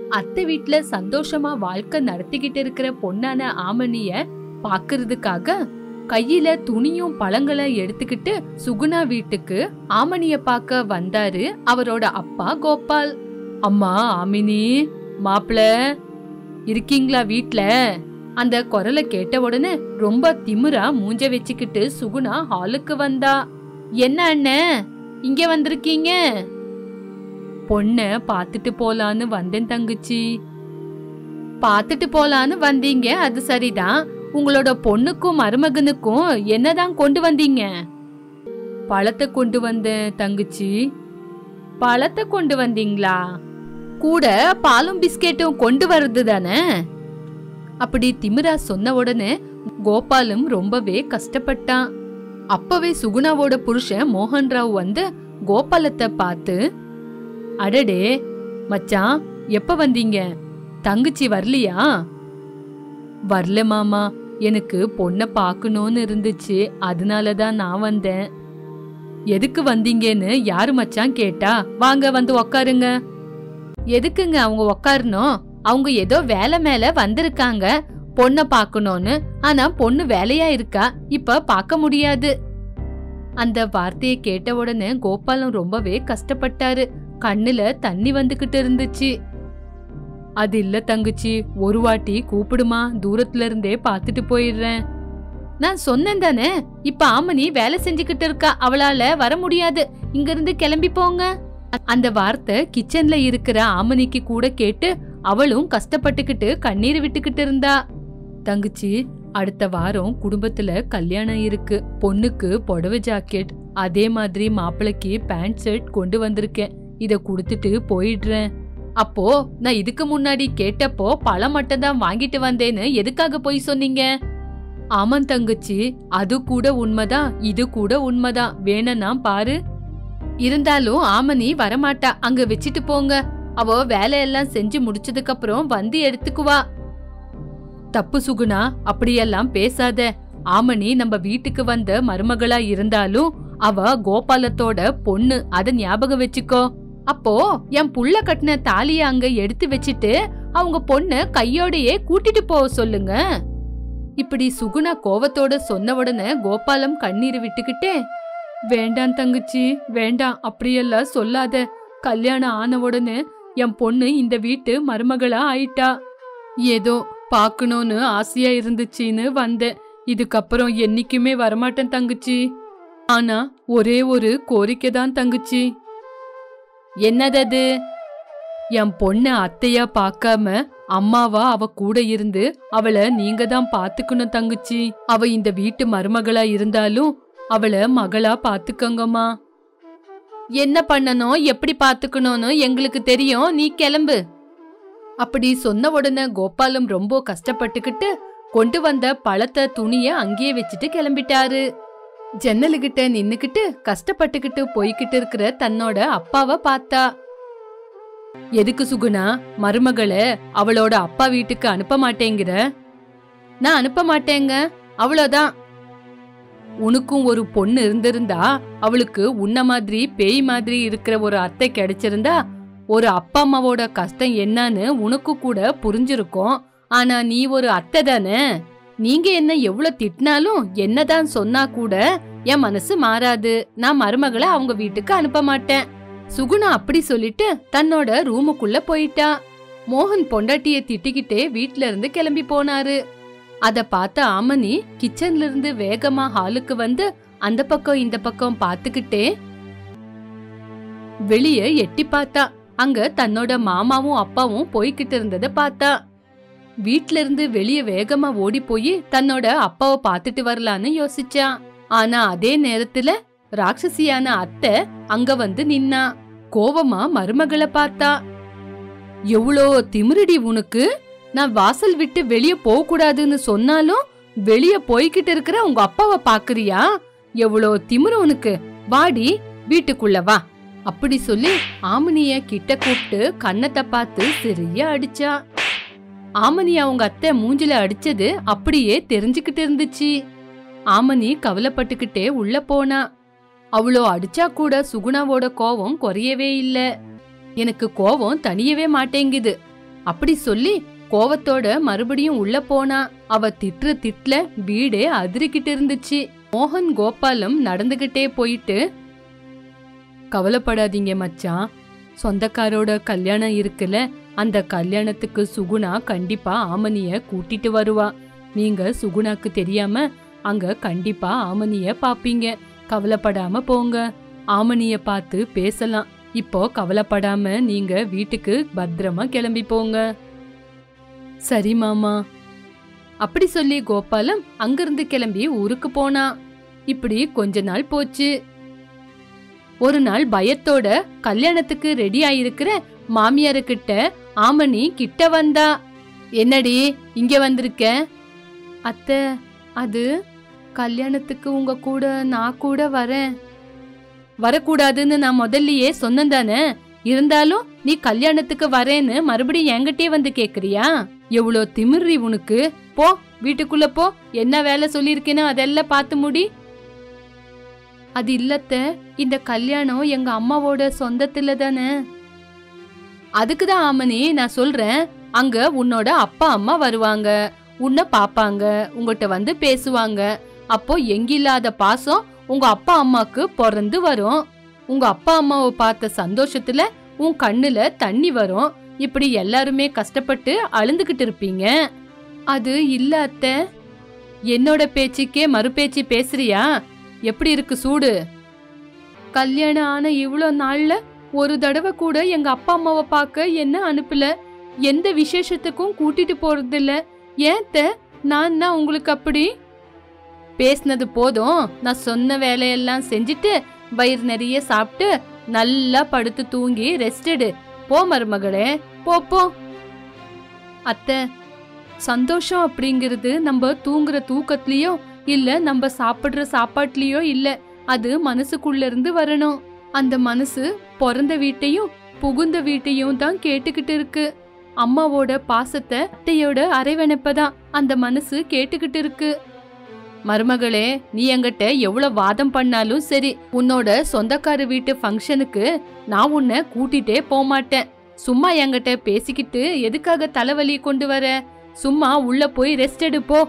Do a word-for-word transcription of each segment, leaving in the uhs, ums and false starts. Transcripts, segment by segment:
அத்தை வீட்ல சந்தோஷமா வாழ்க்கை நடத்திக்கிட்டு இருக்கிற பொண்ணான ஆமணிய பாக்குறதுக்காக கையில துணியும் பழங்களை எடுத்துக்கிட்டு சுகுணா வீட்டுக்கு ஆமணிய பாக்க வந்தாரு அவரோட அப்பா கோபால். அம்மா ஆமினி, மாப்பிள இருக்கீங்களா வீட்ல? அந்த குரலை கேட்ட உடனே ரொம்ப திமிரா மூஞ்ச வச்சுக்கிட்டு சுகுணா ஹாலுக்கு வந்தா. என்ன அண்ணன் இங்க வந்திருக்கீங்க? பொண்ண பாத்துட்டு போலான்னு வந்தேன் தங்கச்சி. பாத்துட்டு போலான்னு வந்தீங்க, அது சரிதான். உங்களோட பொண்ணுக்கும் மருமகனுக்கும் என்னதான் கொண்டு வந்தீங்க? பழத்தை கொண்டு வந்தேன் தங்கச்சி. பழத்தை கொண்டு வந்தீங்களா? கூட பாலும் பிஸ்கெட்டும் கொண்டு வர்றது தானே? அப்படி திமிரா சொன்ன உடனே கோபாலும் ரொம்பவே கஷ்டப்பட்டான். அப்பவே சுகுணாவோட புருஷன் மோகன் ராவ் வந்து கோபாலத்தை பார்த்து, அடடே மச்சான், எப்ப வந்தீங்க? தங்கச்சி வரலையா? வரல மாமா, எனக்கு பொண்ண பாக்கணும்னு இருந்துச்சு, அதனாலதான் நான் வந்தேன். எதுக்கு வந்தீங்கன்னு யாரு மச்சான் கேட்டா, வாங்க வந்து உக்காருங்க. எதுக்குங்க அவங்க உக்காரணும்? அவங்க ஏதோ வேலை மேல வந்திருக்காங்க பொண்ண பாக்கணும்னு. ஆனா பொண்ணு வேலையா இருக்கா, இப்ப பாக்க முடியாது. அந்த வார்த்தையை கேட்ட உடனே கோபாலம் ரொம்பவே கஷ்டப்பட்டாரு. கண்ணுல தண்ணி வந்துகிட்டு இருந்துச்சு. அது இல்ல தங்கச்சி, ஒரு வாட்டி கூப்பிடுமா, தூரத்துல இருந்தே பாத்துட்டு போயிடுறேன். நான் சொன்னேன் தானே, இப்ப ஆமணி வேலை செஞ்சுக்கிட்டு இருக்கா, அவளால வர முடியாது, இங்க இருந்து கிளம்பி போங்க. அந்த வார்த்தை கிச்சன்ல இருக்கிற ஆமணிக்கு கூட கேட்டு அவளும் கஷ்டப்பட்டுக்கிட்டு கண்ணீர் விட்டுக்கிட்டு இருந்தா. தங்கச்சி, அடுத்த வாரம் குடும்பத்துல கல்யாணம் இருக்கு. பொண்ணுக்கு புடவை ஜாக்கெட், அதே மாதிரி மாப்பிளைக்கு பேண்ட் ஷர்ட் கொண்டு வந்திருக்கேன். இத குடுத்துட்டு போயிடுறேன். அப்போ நான் இதுக்கு முன்னாடி கேட்டப்போ பழம் மட்டும் தான் வாங்கிட்டு வந்தேன்னு எதுக்காக போய் சொன்னீங்க? ஆமாம் தங்கச்சி, அது கூட உண்மைதான், இது கூட உண்மைதான். வேணா பாரு. இருந்தாலும் ஆமணி வரமாட்டா, அங்க வச்சிட்டு போங்க. அவ வேலையெல்லாம் செஞ்சு முடிச்சதுக்கு அப்புறம் வந்து எடுத்துக்குவா. தப்பு சுகுணா, அப்படியெல்லாம் பேசாத. ஆமணி நம்ம வீட்டுக்கு வந்த மருமகளா இருந்தாலும் அவ கோபாலத்தோட பொண்ணு, அத ஞாபகம் வச்சுக்கோ. அப்போ என் புள்ள கட்டின தாலிய அங்க எடுத்து வச்சிட்டு அவங்க பொண்ணு கையோடையே கூட்டிட்டு போக சொல்லுங்க. இப்படி சுகுணா கோவத்தோட சொன்ன உடனே கோபாலம் கண்ணீர் விட்டுக்கிட்டே, வேண்டாம் தங்கச்சி வேண்டாம், அப்படியெல்லாம் சொல்லாத. கல்யாணம் ஆன உடனே என் பொண்ணு இந்த வீட்டு மருமகளா ஆயிட்டா. ஏதோ பாக்கணும்னு ஆசையா இருந்துச்சின்னு வந்தேன். இதுக்கப்புறம் என்னைக்குமே வரமாட்டேன் தங்கச்சி. ஆனா ஒரே ஒரு கோரிக்கை தான் தங்கச்சி. என்னது? என் பொண்ண அத்தையா பாக்காம அம்மாவா அவ கூட இருந்து அவளை நீங்க தான் பாத்துக்கணும் தங்கச்சி. அவ இந்த வீட்டு மருமகளா இருந்தாலும் அவளை மகளா பாத்துக்கங்கம்மா. என்ன பண்ணணும், எப்படி பாத்துக்கணும்னு எங்களுக்கு தெரியும், நீ கிளம்பு. அப்படி சொன்ன உடனே கோபாலம் ரொம்ப கஷ்டப்பட்டுக்கிட்டு கொண்டு வந்த பழத்தை துணிய அங்கேயே வச்சுட்டு கிளம்பிட்டாரு. ஜன்னலுகிட்ட நின்னுக்கிட்டு கஷ்டப்பட்டுக்கிட்டு போய்கிட்டு இருக்கிற தன்னோட அப்பாவை பார்த்தா. எதுக்கு சுகுணா மருமகளை அவளோட அப்பா வீட்டுக்கு அனுப்ப மாட்டேங்கிற? நான் அனுப்ப மாட்டேங்க, அவ்வளவுதான். உனக்கும் ஒரு பொண்ணு இருந்திருந்தா, அவளுக்கு உன்ன மாதிரி பேய் மாதிரி இருக்கிற ஒரு அத்தை கிடைச்சிருந்தா, ஒரு அப்பா அம்மாவோட கஷ்டம் என்னன்னு உனக்கு கூட புரிஞ்சிருக்கும். ஆனா நீ ஒரு அத்தை தானே. நீங்க என்ன எவ்வளவு திட்டினாலும் என்னதான் சொன்னா கூட என் மனசு மாறாது. நான் மருமகளை அவங்க வீட்டுக்கு அனுப்ப மாட்டேன். சுகுணா அப்படி சொல்லிட்டு தன்னோட ரூமுக்குள்ள போயிட்டா. மோகன் பொண்டாட்டிய திட்டிக்கிட்டே வீட்ல இருந்து கிளம்பி போனாரு. அத பார்த்த ஆமணி கிச்சன்ல இருந்து வேகமா ஹாலுக்கு வந்து அந்த பக்கம் இந்த பக்கம் பாத்துக்கிட்டே வெளிய எட்டி பார்த்தா. அங்க தன்னோட மாமாவும் அப்பாவும் போய்கிட்டு இருந்தத பார்த்தா. வீட்ல இருந்து வெளிய வேகமா ஓடி போய் தன்னோட அப்பாவை பாத்துட்டு வரலான்னு யோசிச்சா. ஆனா அதே நேரத்துல ராட்சசியான அத்தை அங்க வந்து நின்னா. கோவமா மருமகளை பார்த்தா. எவ்வளோ திமிருடி உனக்கு! நான் வாசல் விட்டு வெளிய போக கூடாதுன்னு சொன்னாலும் வெளிய போய்கிட்டு இருக்கிற உங்க அப்பாவை பாக்குறியா? எவ்வளோ திமிரு உனக்கு! வாடி வீட்டுக்குள்ள வா. அப்படி சொல்லி ஆமணிய கிட்ட கூப்பிட்டு கண்ணத்தை பார்த்து சரியா அடிச்சா. ஆமணி அவங்க அத்தை மூஞ்சில அடிச்சது அப்படியே தெரிஞ்சுக்கிட்டு இருந்துச்சு. ஆமணி கவலைப்பட்டுக்கிட்டே உள்ள போனா. அவ்வளோ அடிச்சா கூட சுகுணாவோட கோவம் குறையவே இல்ல. எனக்கு கோவம் தனியவே மாட்டேங்குது. அப்படி சொல்லி கோவத்தோட மறுபடியும் உள்ள போனா. அவ திட்டுற திட்ல வீடே அதிரிக்கிட்டு இருந்துச்சு. மோகன் கோபாலும் நடந்துகிட்டே போயிட்டு, கவலைப்படாதீங்க மச்சான், சொந்தக்காரோட கல்யாணம் இருக்குல்ல, அந்த கல்யாணத்துக்கு சுகுணா கண்டிப்பா ஆமனிய கூட்டிட்டு வருவா. நீங்க சுகுணாக்கு தெரியாம அங்க கண்டிப்பா ஆமனிய பாப்பீங்க. கவலைப்படாம போங்க. ஆமனிய பார்த்து பேசலாம். இப்போ கவலைப்படாம நீங்க வீட்டுக்கு பத்திரமா கிளம்பி போங்க. சரி மாமா. அப்படி சொல்லி கோபாலம் அங்கிருந்து கிளம்பி ஊருக்கு போனா. இப்படி கொஞ்ச நாள் போச்சு. ஒரு நாள் பயத்தோட கல்யாணத்துக்கு ரெடி ஆயிருக்கிற மாமியாரு கிட்ட ஆமணி கிட்ட வந்தா. என்னடி இங்க வந்திருக்க? அத்தை, அது கல்யாணத்துக்கு உங்க கூட நான் கூட வரேன். வரக்கூடாதுன்னு நான் முதல்லயே சொன்னதானே? இருந்தாலும் நீ கல்யாணத்துக்கு வரேன்னு மறுபடியும் என்கிட்டயே வந்து கேக்குறியா? எவ்வளோ திமிர்றி உனக்கு! போ, வீட்டுக்குள்ள போ. என்ன வேலை சொல்லிருக்கேனோ அதெல்லாம் பார்த்து முடி. அது இல்லத்த, இந்த கல்யாணம் எங்க அம்மாவோட சொந்தத்துல தானே. அதுக்குதான் ஆமனி நான் சொல்றேன். அங்க உன்னோட அப்பா அம்மா வருவாங்க, உன்னை பாப்பாங்க, உங்ககிட்ட வந்து பேசுவாங்க. அப்போ எங்கில்லாத பாசம் உங்க அப்பா அம்மாக்கு பிறந்து வரும். உங்க அப்பா அம்மாவை பார்த்த சந்தோஷத்துல உன் கண்ணுல தண்ணி வரும். இப்படி எல்லாருமே கஷ்டப்பட்டு அழுந்துகிட்டு இருப்பீங்க. அது இல்ல அத்தை. என்னோட பேச்சுக்கே மறுபேச்சு பேசுறியா? எப்படி இருக்கு சூடு? கல்யாணம் ஆன இவ்வளோ நாள்ல ஒரு தடவை கூட எங்க அப்பா அம்மாவை பார்க்க என்ன அனுப்பல. எந்த விசேஷத்துக்கும் கூட்டிட்டு போறது இல்ல. ஏன் நான் தான் உங்களுக்கு அப்படி? பேசினது போதும். நான் சொன்ன வேலையெல்லாம் செஞ்சுட்டு வயிறு நிறைய சாப்பிட்டு நல்லா படுத்து தூங்கி ரெஸ்ட் எடு. போ மருமகளே, போ. அத்தை, சந்தோஷம் அப்படிங்கிறது நம்ம தூங்குற தூக்கத்திலயோ இல்ல நம்ம சாப்பிடுற சாப்பாட்டுலயோ இல்ல. அது மனசுக்குள்ள இருந்து வரணும். அந்த மனசு பிறந்த வீட்டையும் புகுந்த வீட்டையும் தான் கேட்டுக்கிட்டு இருக்கு. அம்மாவோட பாசத்தை, அத்தையோட அரைவணைப்பதான் அந்த மனசு கேட்டுக்கிட்டு இருக்கு. மருமகளே, நீ என்கிட்ட எவ்வளவு வாதம் பண்ணாலும் சரி, உன்னோட சொந்தக்கார வீட்டு ஃபங்க்ஷனுக்கு நான் உன்னை கூட்டிட்டே போக மாட்டேன். சும்மா என்கிட்ட பேசிக்கிட்டு எதுக்காக தலைவலி கொண்டு வர? சும்மா உள்ள போய் ரெஸ்ட் எடுப்போ.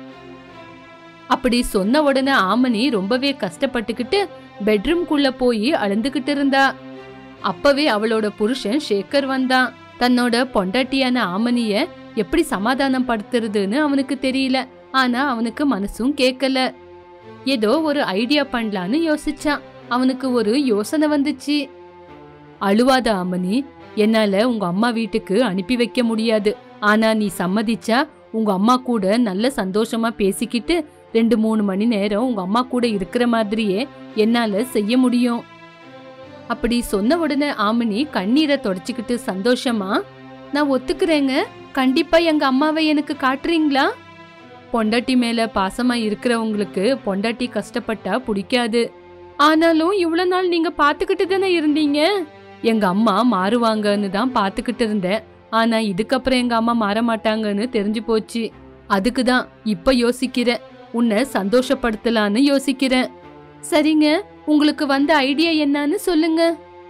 அப்படி சொன்ன உடனே ஆமனி ரொம்பவே கஷ்டப்பட்டுக்கிட்டு பெட்ரூம்குள்ள போய் அழுந்துகிட்டு இருந்தா. அப்பவே அவளோட புருஷன் சேகர் வந்தான். தன்னோட பொண்டாட்டியான ஆமனிய எப்படி சமாதானம் படுத்துறதுன்னு அவனுக்கு தெரியல. ஆனா அவனுக்கு மனசும் கேட்கல. ஏதோ ஒரு ஐடியா பண்ணலான்னு யோசிச்சான். அவனுக்கு ஒரு யோசனை வந்துச்சு. அழுவாத ஆமனி, என்னால உங்க அம்மா வீட்டுக்கு அனுப்பி வைக்க முடியாது. ஆனா நீ சம்மதிச்சா உங்க அம்மா கூட நல்ல சந்தோஷமா பேசிக்கிட்டு ரெண்டு மூணு மணி நேரம் உங்க அம்மா கூட இருக்கிற மாதிரியே என்னால செய்ய முடியும். அப்படி சொன்ன உடனே ஆமனி கண்ணீரை தொடச்சுக்கிட்டு சந்தோஷமா, நான் ஒத்துக்கிறேங்க. கண்டிப்பா எங்க அம்மாவை எனக்கு காட்டுறீங்களா? பொண்டாட்டி மேல பாசமா இருக்கிறவங்களுக்கு பொண்டாட்டி கஷ்டப்பட்டா பிடிக்காது. ஆனாலும் இவ்வளவு நாள் நீங்க பாத்துக்கிட்டு தானே இருந்தீங்க. எங்க அம்மா மாறுவாங்கன்னு தான் பாத்துக்கிட்டு இருந்தேன். ஆனா இதுக்கப்புறம் எங்க அம்மா மாற மாட்டாங்கன்னு தெரிஞ்சு போச்சு. அதுக்குதான் இப்ப யோசிக்கிறேன். உன்னை சந்தோஷப்படுத்தலான்னு யோசிக்கிறேன். சரிங்க, உங்களுக்கு வந்த ஐடியா என்னன்னு சொல்லுங்க.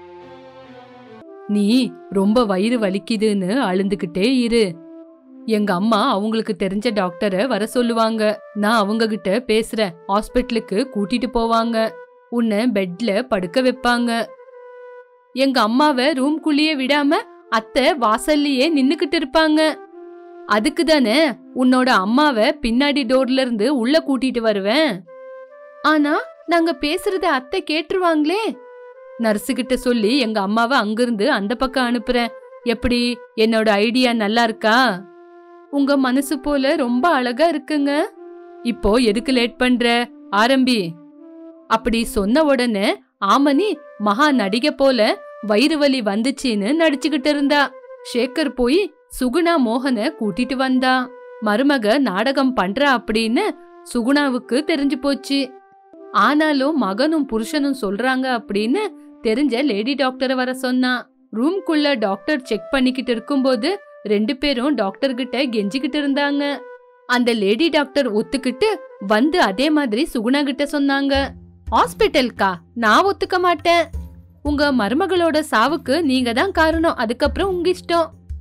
நீ ரொம்ப வயிறு வலிக்குதுன்னு அழுந்துகிட்டே இரு. எங்க அம்மா அவங்களுக்கு தெரிஞ்ச டாக்டரை வர சொல்லுவாங்க. நான் அவங்க கிட்ட பேசுறேன். ஹாஸ்பிட்டலுக்கு கூட்டிட்டு போவாங்க. உன்னை பெட்ல படுக்க வைப்பாங்க. எங்க அம்மாவை ரூம்குள்ளேயே விடாம அத்தை வாசல்லையே நின்னுக்கிட்டு இருப்பாங்க. அதுக்கு தானே உன்னோட அம்மாவை பின்னாடி டோர்ல இருந்து உள்ள கூட்டிட்டு வருவேன். ஆனா நாங்க பேசுறத அத்தை கேட்டுருவாங்களே. நர்ஸு கிட்ட சொல்லி எங்க அம்மாவை அங்கிருந்து அந்த பக்கம் அனுப்புறேன். எப்படி, என்னோட ஐடியா நல்லா இருக்கா? உங்க மனசு போல ரொம்ப அழகா இருக்குங்க. இப்போ எதுக்கு லேட் பண்ற? ஆரம்பி. அப்படி சொன்ன உடனே ஆமனி மகா நடிகை போல வயிறு வலி வந்துச்சின்னு நடிச்சுக்கிட்டு இருந்தா. சேகர் போய் சுகுணா மோகனை கூட்டிட்டு வந்தா. மருமக நாடகம் பண்றா அப்படின்னு சுகுணாவுக்கு தெரிஞ்சு போச்சு. ஆனாலும் மகனும் புருஷனும் சொல்றாங்க அப்படின்னு தெரிஞ்ச லேடி டாக்டரை வர சொன்னா. ரூம்குள்ள டாக்டர் செக் பண்ணிக்கிட்டு இருக்கும்போது ரெண்டு பேரும் டாக்டர் கிட்ட கெஞ்சிக்கிட்டு இருந்தாங்க. அந்த லேடி டாக்டர் ஒத்துக்கிட்டு வந்து அதே மாதிரி சுகுணா கிட்ட சொன்னாங்க. ஹாஸ்பிட்டல்கா நான் ஒத்துக்க மாட்டேன். உங்க மருமகளோட சாவுக்கு நீங்க தான் காரணம். அதுக்கப்புறம் உங்க இஷ்டம்.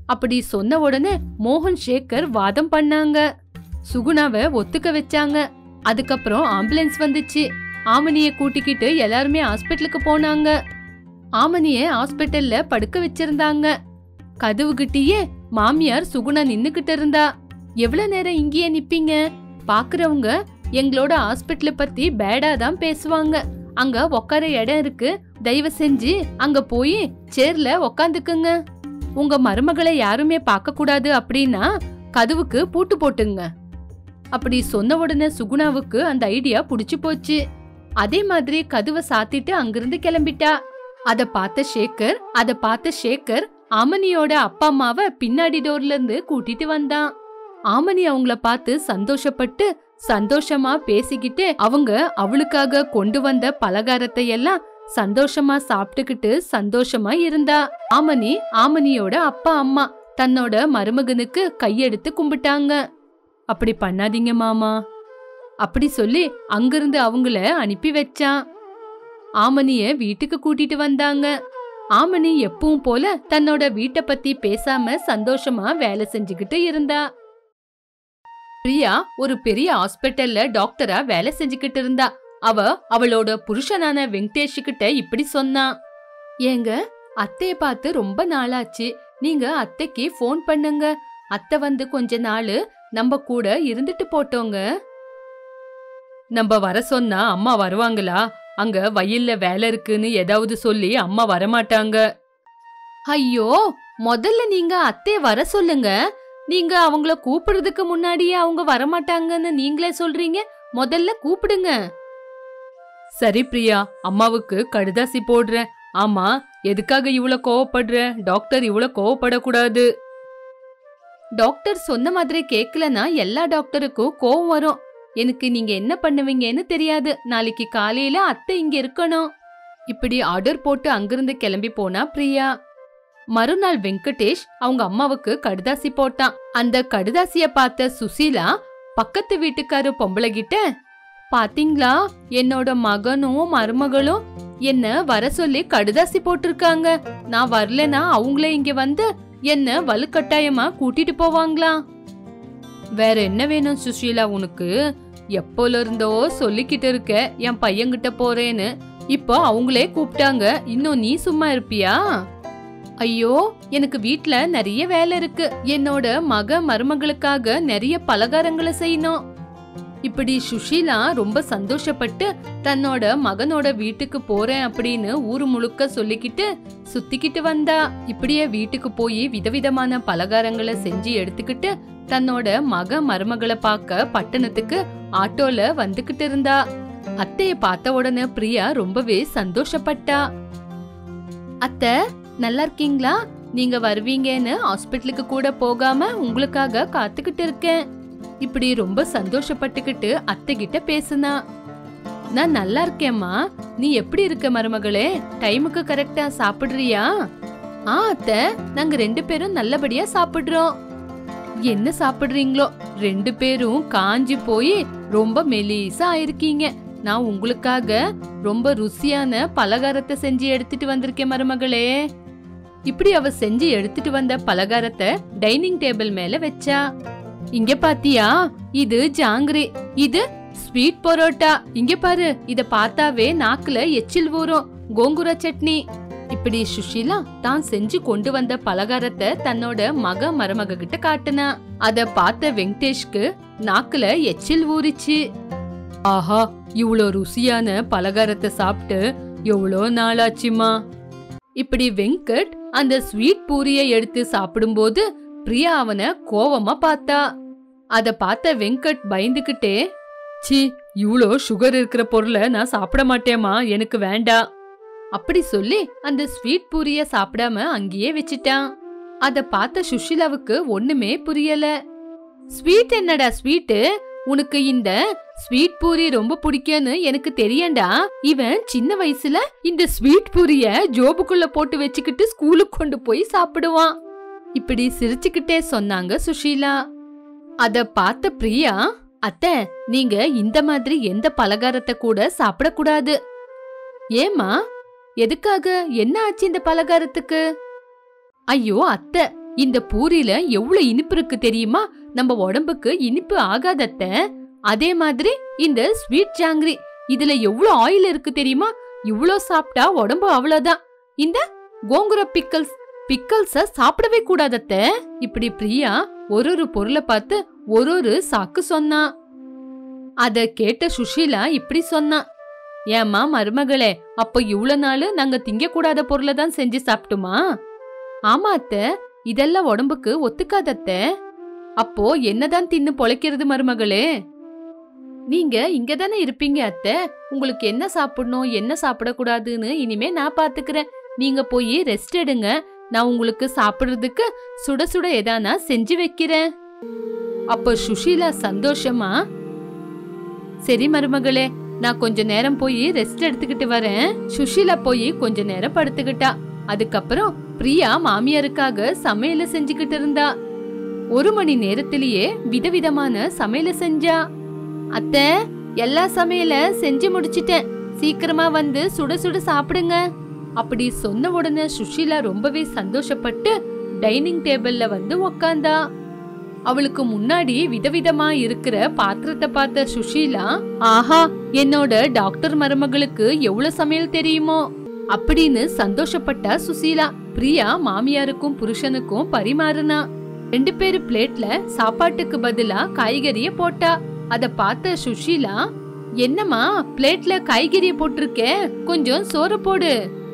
அப்படி சொன்ன உடனே மோகன் சேகர் வாதம் பண்ணாங்க. சுகுணாவை ஒத்துக்க வச்சாங்க. அதுக்கப்புறம் ஆம்புலன்ஸ் வந்துச்சு. ஆமனிய கூட்டிக்கிட்டு எல்லாருமே ஹாஸ்பிட்டலுக்கு போனாங்க. ஆமனிய ஹாஸ்பிட்டல்ல படுக்க வச்சிருந்தாங்க. கதவுகிட்டயே மாமியார் சுகுணா நின்னுகிட்டு இருந்தா. எவ்வளவு நேரம் இங்கேயே நிப்பீங்க? பாக்குறவங்க எங்களோட ஹாஸ்பிட்டல பத்தி பேடா தான் பேசுவாங்க. அங்க உக்கார இடம் இருக்கு, தயவு செஞ்சு அங்க போய் சேர்ல உக்காந்துக்குங்க. உங்க மருமகளை யாருமே பார்க்க கூடாது அப்படின்னா கதவுக்கு பூட்டு போட்டுங்க. அப்படி சொன்ன உடனே சுகுணாவுக்கு அந்த ஐடியா புடிச்சு போச்சு. அதே மாதிரி கதவை சாத்திட்டு அங்கிருந்து கிளம்பிட்டா. அத பார்த்த சேகர் அத பார்த்த சேகர் ஆமனியோட அப்பா அம்மாவை பின்னாடி டோர்ல இருந்து கூட்டிட்டு வந்தான். ஆமனி அவங்கள பார்த்து சந்தோஷப்பட்டு சந்தோஷமா பேசிக்கிட்டு அவங்க அவளுக்காக கொண்டு வந்த பலகாரத்தை எல்லாம் சந்தோஷமா சாப்பிட்டுக்கிட்டு சந்தோஷமா இருந்தா. ஆமனி ஆமனியோட அப்பா அம்மா தன்னோட மருமகனுக்கு கையெடுத்து கும்பிட்டாங்க. அப்படி பண்ணாதீங்க மாமா அப்படி சொல்லி அங்கிருந்து அவங்கள அனுப்பி வச்சான். ஆமனிய வீட்டுக்கு கூட்டிட்டு வந்தாங்க. ஆமனி எப்பவும் போல தன்னோட வீட்டை பத்தி பேசாம சந்தோஷமா வேலை செஞ்சுக்கிட்டு இருந்தா. பிரியா ஒரு பெரிய ஹாஸ்பிட்டல்ல டாக்டரா வேலை செஞ்சுக்கிட்டு இருந்தா. அவ அவளோட புருஷனான வெங்கடேஷ் கிட்ட இப்படி சொன்னா. ஏங்க, அத்தைய பார்த்து ரொம்ப நாளாச்சு. நீங்க அத்தைக்கு போன் பண்ணுங்க. அத்தை வந்து கொஞ்ச நாள் நம்ம கூட இருந்துட்டு போட்டோங்க. நம்ம வர சொன்னா அம்மா வருவாங்களா? அங்க வயல்ல வேலை இருக்குன்னு ஏதாவது சொல்லி அம்மா வரமாட்டாங்க. ஐயோ, முதல்ல நீங்க அத்தைய வர சொல்லுங்க. நீங்க அவங்கள கூப்பிடுறதுக்கு முன்னாடியே அவங்க வரமாட்டாங்கன்னு நீங்களே சொல்றீங்க. முதல்ல கூப்பிடுங்க. சரி பிரியா, அம்மாவுக்கு கடுதாசி போடுறேன். ஆமா, எதுக்காக இவ்வளவு கோவப்படுற? டாக்டர் இவ்வளவு கோவப்படக்கூடாது. டாக்டர் சொன்ன மாதிரி கேக்கலனா எல்லா டாக்டருக்கும் கோவம் வரும். எனக்கு நீங்க என்ன பண்ணுவீங்கன்னு தெரியாது. நாளைக்கு காலையில அத்தை இங்க இருக்கணும். இப்படி ஆர்டர் போட்டு அங்கிருந்து கிளம்பி போனா பிரியா. மறுநாள் வெங்கடேஷ் அவங்க அம்மாவுக்கு கடுதாசி போட்டான். அந்த கடுதாசிய பார்த்த சுசீலா பக்கத்து வீட்டுக்காரு பொம்பளை கிட்ட, பாத்தீங்களா, என்னோட மகனும் மருமகளும் என்ன வர சொல்லி கடுதாசி போட்டிருக்காங்க. நான் வரலனா அவங்களே இங்க வந்து என்ன வலுக்கட்டாயமா கூட்டிட்டு போவாங்களா? வேற என்ன வேணும் சுசீலா உனக்கு? எப்போல இருந்தோ சொல்லிக்கிட்டு இருக்க என் பையன்கிட்ட போறேன்னு. இப்போ அவங்களே கூப்பிட்டாங்க. இன்னும் நீ சும்மா இருப்பியா? ஐயோ, எனக்கு வீட்ல நிறைய வேலை இருக்கு. என்னோட மக மருமகளுக்காக நிறைய பலகாரங்களை செய்யணும். இப்படி சுஷீலா ரொம்ப சந்தோஷப்பட்டு தன்னோட மகனோட வீட்டுக்கு போறேன் அப்படின்னு ஊரு முழுக்க சொல்லிக்கிட்டு சுத்திக்கிட்டு வந்தா. இப்படியே வீட்டுக்கு போய் விதவிதமான பலகாரங்களை செஞ்சு எடுத்துக்கிட்டு தன்னோட மக மருமகளை பார்க்க பட்டணத்துக்கு ஆட்டோல வந்துகிட்டு இருந்தா. அத்தைய பார்த்த உடனே பிரியா ரொம்பவே சந்தோஷப்பட்டா. அத்தை, நல்லா இருக்கீங்களா? நீங்க வருவீங்கன்னு ஹாஸ்பிட்டலுக்கு கூட போகாம உங்களுக்காக காத்துக்கிட்டு இருக்கேன். இப்படி ரொம்ப சந்தோஷப்பட்டுக்கிட்டு அத்தை கிட்ட பேசுனா. நான் நல்லா இருக்கேம்மா. நீ எப்படி இருக்க மருமகளே? டைமுக்கு கரெக்டா சாப்பிடுறியா? ஆ அத்தை, நாங்க ரெண்டு பேரும் நல்லபடியா சாப்பிடுறோம். என்ன சாப்பிடுறீங்களோ? ரெண்டு பேரும் காஞ்சி போய் ரொம்ப மெலிசா ஆயிருக்கீங்க. நான் உங்களுக்காக ரொம்ப ருசியான பலகாரத்தை செஞ்சு எடுத்துட்டு வந்திருக்கேன் மருமகளே. இப்படி அவ செஞ்சு எடுத்துட்டு வந்த பலகாரத்தை டைனிங் டேபிள் மேல வச்சா. இங்க பாத்தியா, இது ஜாங்கிரி, இது ஸ்வீட் பரோட்டா. இங்க பாரு, இத பார்த்தாவே நாக்குல எச்சில் ஊறும். கோங்குரா சட்னி. இப்படி சுஷீலா தான் செஞ்சு கொண்டு வந்த பலகாரத்தை தன்னோட மக மருமக கிட்ட காட்டுனா. அத பார்த்த வெங்கடேஷ்க்கு நாக்குல எச்சில் ஊறிச்சு. ஆஹா, இவ்வளோ ருசியான பலகாரத்தை சாப்பிட்டு எவ்வளோ நாளாச்சுமா. இப்படி வெங்கட் அந்த ஸ்வீட் பூரிய எடுத்து சாப்பிடும்போது பிரியா அவனை கோவமா பார்த்தா. அத பார்த்த வெங்கட் பயந்துகிட்டே, சி, இவ்வளோ சுகர் இருக்கிற பொருளை நான் சாப்பிட மாட்டேமா, எனக்கு வேண்டாம் அப்படி சொல்லி அந்த ஸ்வீட் பூரிய சாப்பிடாம அங்கேயே வச்சிட்டான். அத பார்த்த சுஷீலாவுக்கு ஒண்ணுமே புரியல. ஸ்வீட் என்னடா ஸ்வீட்டு? உனக்கு இந்த ஸ்வீட் பூரி ரொம்ப பிடிக்கும்னு எனக்கு தெரியண்டா. இவன் சின்ன வயசுல இந்த ஸ்வீட் பூரிய ஜோபுக்குள்ள போட்டு வச்சுக்கிட்டு ஸ்கூலுக்கு கொண்டு போய் சாப்பிடுவான். இப்படி சிரிச்சுக்கிட்டே சொன்னாங்க சுஷீலா. அத பார்த்த பிரியா, அத்தை, நீங்க இந்த மாதிரி எந்த பலகாரத்தை கூட சாப்பிடக்கூடாது. ஏமா, எதுக்காக? என்ன ஆச்சு இந்த பலகாரத்துக்கு? ஐயோ அத்தை, இந்த பூரியில எவ்வளவு இனிப்பு இருக்கு தெரியுமா? நம்ம உடம்புக்கு இனிப்பு ஆகாதத்த. அதே மாதிரி இந்த ஸ்வீட் ஜாங்கிரி இதுல எவ்வளவு ஆயில் இருக்கு தெரியுமா? இவ்ளோ சாப்பிட்டா உடம்பு அவ்வளவுதான். இந்த கோங்குர பிக்கல்ஸ் பிக்கல்ஸ சாப்பிடவே கூடாதத்த. இப்படி பிரியா ஒரு ஒரு பொருளை பார்த்து ஒரு ஒரு சாக்கு சொன்னா. அத கேட்ட சுஷீலா இப்படி சொன்னா, ஏமா மருமகளே, அப்ப இவ்வளவு நாள் நாங்க திங்க கூடாத பொருளை தான் செஞ்சு சாப்பிட்டுமா? ஆமா அத்த, இதெல்லாம் உடம்புக்கு ஒத்துக்காதத்த. அப்போ என்னதான் தின்னு பொழைக்கிறது மருமகளே? நீங்க இங்கதானே இருப்பீங்க அத்த. உங்களுக்கு என்ன சாப்பிடணும் என்ன சாப்பிடக்கூடாதுன்னு இனிமே நான் பாத்துக்கிறேன். நீங்க போய் ரெஸ்ட் எடுங்க. நான் உங்களுக்கு சாப்பிடுறதுக்கு சுட சுட ஏதானா செஞ்சு வைக்கிறேன். அப்ப சுஷீலா சந்தோஷமா, சரி மருமகளே, நான் கொஞ்ச நேரம் போய் ரெஸ்ட் எடுத்துக்கிட்டு வரேன். சுஷீலா போய் கொஞ்ச நேரம் படுத்துக்கிட்டா. அதுக்கப்புறம் பிரியா மாமியாருக்காக சமையல செஞ்சுக்கிட்டு இருந்தா. ஒரு மணி நேரத்திலேயே விதவிதமான சமையல செஞ்சா. அத்தை, எல்லா சமையல செஞ்சு முடிச்சிட்டேன், சீக்கிரமா வந்து சுட சுட சாப்பிடுங்க. அப்படி சொன்ன உடனே சுஷீலா ரொம்பவே சந்தோஷப்பட்டு டைனிங் டேபிள்ல வந்து உக்காந்தா. அவளுக்கு முன்னாடி விதவிதமா இருக்கிற பாத்திரத்தை பார்த்த சுஷீலா, ஆஹா, என்னோட டாக்டர் மருமகளுக்கு எவ்வளவு சமையல் தெரியுமோ அப்படின்னு சந்தோஷப்பட்டா சுசீலா. பிரியா மாமியாருக்கும் புருஷனுக்கும் பரிமாறுனா. ரெண்டு பேரு பிளேட்ல சாப்பாட்டுக்கு பதிலா காய்கறிய போட்டா. அத பார்த்த சுஷீலா, என்னம்மா பிளேட்ல காய்கறிய போட்டிருக்கே, கொஞ்சம் சோறு போடு.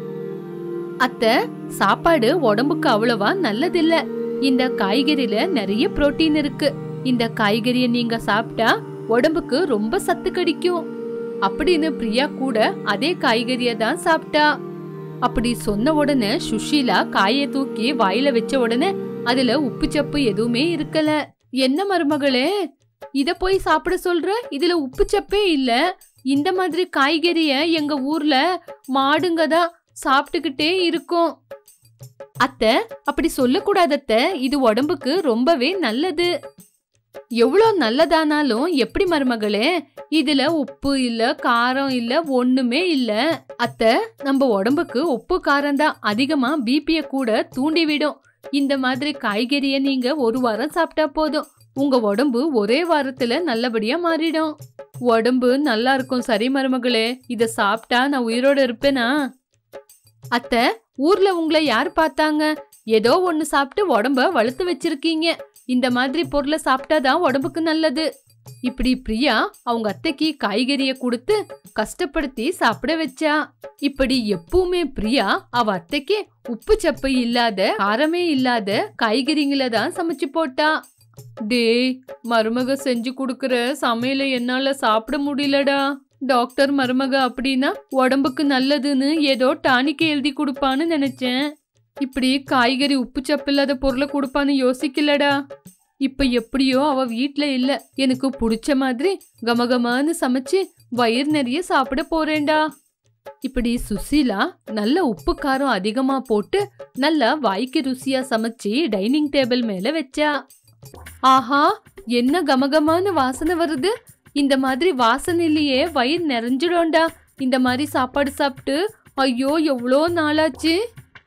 அத்த, சாப்பாடு உடம்புக்கு அவ்வளவா நல்லதில்ல. இந்த காய்கறில நிறைய புரோட்டீன் இருக்கு. இந்த காய்கறிய நீங்க சாப்பிட்டா உடம்புக்கு ரொம்ப சத்து கிடைக்கும் அப்படின்னு பிரியா கூட அதே காய்கறிய தான் சாப்பிட்டா. அப்படி சொன்ன உடனே சுஷீலா காயை தூக்கி வாயில வச்ச உடனே அதுல உப்பு சப்பு எதுவுமே இருக்கல. என்ன மருமகளே, இத போய் சாப்பிட சொல்ற? இதுல உப்பு சப்பே இல்ல. இந்த மாதிரி காய்கறிய எங்க ஊர்ல மாடுங்கதான் சாப்பிட்டுக்கிட்டே இருக்கும். அத்தை, அப்படி சொல்லக்கூடாதத்த, இது உடம்புக்கு ரொம்பவே நல்லது. எவ்வளோ நல்லதானாலும் எப்படி மருமகளே, இதுல உப்பு இல்ல காரம் இல்ல ஒண்ணுமே இல்ல. அத்தை, நம்ம உடம்புக்கு உப்பு காரம் தான் அதிகமா பிபிய கூட தூண்டிவிடும். இந்த மாதிரி காய்கறிய நீங்க ஒரு வாரம் சாப்பிட்டா போதும், உங்க உடம்பு ஒரே வாரத்துல நல்லபடியா மாறிடும். உடம்பு நல்லா இருக்கும். சரி மருமகளே, இத சாப்பிட்டா நான் உயிரோட இருப்பேனா? அத்தை, ஊர்ல உங்களை யார் பார்த்தாங்க? ஏதோ ஒண்ணு சாப்பிட்டு உடம்ப வளர்த்து வச்சிருக்கீங்க. இந்த மாதிரி பொருளை சாப்பிட்டாதான் உடம்புக்கு நல்லது. இப்படி பிரியா அவங்க அத்தைக்கு காய்கறிய கொடுத்து கஷ்டப்படுத்தி சாப்பிட வச்சா. இப்படி எப்பவுமே பிரியா அவ அத்தைக்கு உப்பு சப்பு இல்லாத காரமே இல்லாத காய்கறிங்கள தான் சமைச்சு போட்டா. டேய், மருமக செஞ்சு குடுக்கற சமையல என்னால சாப்பிட முடியலடா. டாக்டர் மருமக அப்படின்னா உடம்புக்கு நல்லதுன்னு ஏதோ டானிக்க எழுதி கொடுப்பான்னு நினைச்சேன். இப்படி காய்கறி உப்பு சப்பு இல்லாத பொருளை கொடுப்பான்னு யோசிக்கலடா. இப்ப எப்படியோ அவ வீட்ல இல்ல, எனக்கு பிடிச்ச மாதிரி கமகமான்னு சமைச்சு வயிறு நிறைய சாப்பிட போறேன்டா. இப்படி சுசீலா நல்ல உப்பு காரம் அதிகமா போட்டு நல்லா வாய்க்கு ருசியா சமைச்சு டைனிங் டேபிள் மேல வச்சா. ஆஹா, என்ன கமகமான வாசனை வருது. இந்த மாதிரி வாசனையிலேயே வயிறு நிறைஞ்சிடும்டா. இந்த மாதிரி சாப்பாடு சாப்பிட்டு ஐயோ எவ்வளோ நாளாச்சு.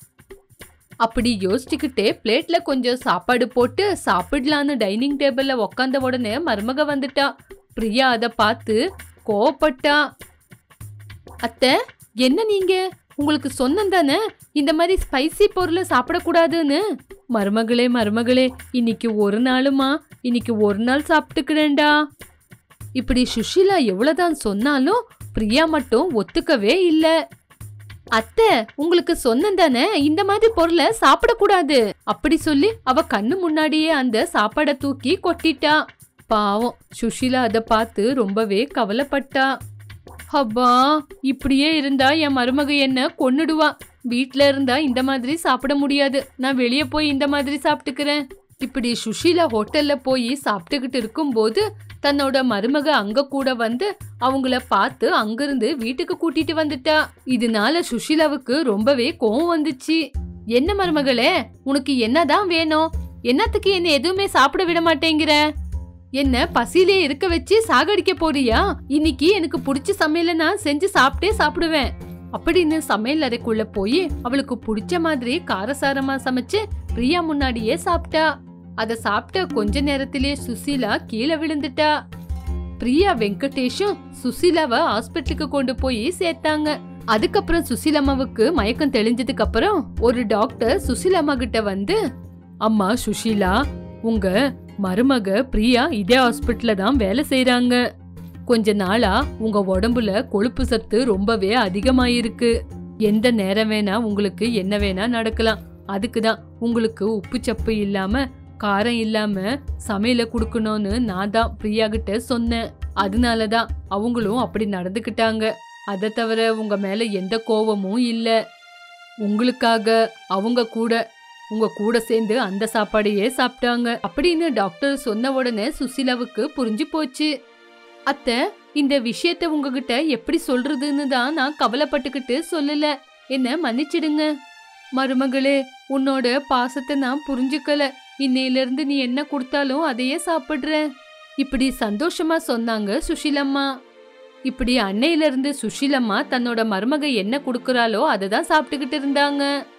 அப்படி யோசிச்சுக்கிட்டே பிளேட்ல கொஞ்சம் சாப்பாடு போட்டு சாப்பிடலான்னு டைனிங் டேபிள்ல உக்காந்த உடனே மருமக வந்துட்டா. பிரியா அதை பார்த்து கோவப்பட்டா. அத்தை, என்ன நீங்க? உங்களுக்கு சொன்னேன் தானே இந்த மாதிரி ஸ்பைசி பொருளை சாப்பிடக்கூடாதுன்னு. மருமகளே மருமகளே, இன்னைக்கு ஒரு நாளுமா, இன்னைக்கு ஒரு நாள் சாப்பிட்டுக்கிறேன்டா. இப்படி சுஷீலா எவ்வளவுதான் சொன்னாலும் பிரியா மட்டும் ஒத்துக்கவே இல்ல. அத்தை, உங்களுக்கு சொன்னேன் தானே இந்த மாதிரி பொருளை சாப்பிடக்கூடாது அப்படி சொல்லி அவ கண்ணு முன்னாடியே அந்த சாப்பாடை தூக்கி கொட்டிட்டா. பாவம் சுஷீலா அதை பார்த்து ரொம்பவே கவலைப்பட்டா. அப்பா, இப்படியே இருந்தா என் மருமக என்ன கொன்னுடுவா. வீட்ல இருந்தா இந்த மாதிரி சாப்பிட முடியாது, நான் வெளியே போய் இந்த மாதிரி சாப்பிட்டுக்கிறேன். இப்படி சுஷீலா ஹோட்டல்ல போய் சாப்பிட்டுக்கிட்டு இருக்கும் போது தன்னோட மருமக அங்க கூட வந்து அவங்கள பார்த்து அங்கிருந்து வீட்டுக்கு கூட்டிட்டு வந்துட்டா. இதனால சுஷீலாவுக்கு ரொம்பவே கோவம் வந்துச்சு. என்ன மருமகளே, உனக்கு என்னதான் வேணும்? என்னத்துக்கு என்ன எதுவுமே சாப்பிட விட மாட்டேங்கிற? என்ன பசியிலே இருக்க வச்சு சாகடிக்க போறியா? இன்னைக்கு எனக்கு பிடிச்ச சமையல நான் செஞ்சு சாப்பிட்டே சாப்பிடுவேன். அப்படின்னு சமையல் அறைக்குள்ள போய் அவளுக்கு பிடிச்ச மாதிரி காரசாரமா சமைச்சு பிரியா முன்னாடியே சாப்பிட்டா. அத சாப்பிட்ட கொஞ்ச நேரத்திலேயே சுசீலா கீழே விழுந்துட்டா. பிரியா வெங்கடேஷும் சுசீலாவை ஹாஸ்பிட்டலுக்கு கொண்டு போய் சேர்த்தாங்க. அதுக்கப்புறம் சுசீலம்மாவுக்கு மயக்கம் தெளிஞ்சதுக்கு அப்புறம் ஒரு டாக்டர் சுசீலம்மா கிட்ட வந்து, அம்மா சுஷீலா, உங்க மருமக பிரியா இதே ஹாஸ்பிட்டல்ல தான் வேலை செய்யறாங்க. கொஞ்ச நாளா உங்க உடம்புல கொழுப்பு சத்து ரொம்பவே அதிகமாயிருக்கு. எந்த நேரம் வேணா உங்களுக்கு என்ன வேணா நடக்கலாம். அதுக்குதான் உங்களுக்கு உப்பு சப்பு இல்லாம காரம் இல்லாம சமையல குடுக்கணும்னு நான் தான் பிரியா கிட்ட சொன்னேன். அதனாலதான் அவங்களும் அப்படி நடந்துக்கிட்டாங்க. அதை தவிர உங்க மேல எந்த கோவமும் இல்ல. உங்களுக்காக அவங்க கூட உங்க கூட சேர்ந்து அந்த சாப்பாடையே சாப்பிட்டாங்க அப்படின்னு டாக்டர் சொன்ன உடனே சுசீலாவுக்கு புரிஞ்சு போச்சு. அத்தை, இந்த விஷயத்த உங்ககிட்ட எப்படி சொல்றதுன்னு தான் நான் கவலைப்பட்டுக்கிட்டு சொல்லல. என்ன மன்னிச்சிடுங்க. மருமகளே, உன்னோட பாசத்தை நான் புரிஞ்சுக்கல. இன்னையில இருந்து நீ என்ன கொடுத்தாலும் அதையே சாப்பிடுறேன். இப்படி சந்தோஷமா சொன்னாங்க சுஷீலம்மா. இப்படி அன்னையில இருந்து சுஷீலம்மா தன்னோட மருமக என்ன கொடுக்கறாளோ அதை தான் சாப்பிட்டுக்கிட்டு இருந்தாங்க.